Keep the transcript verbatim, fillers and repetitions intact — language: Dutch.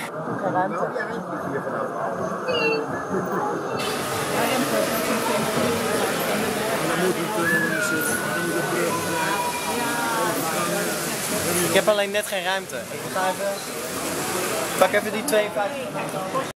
Geen ruimte. Ik heb alleen net geen ruimte. Ik ga even... Pak even die tweeënvijftig.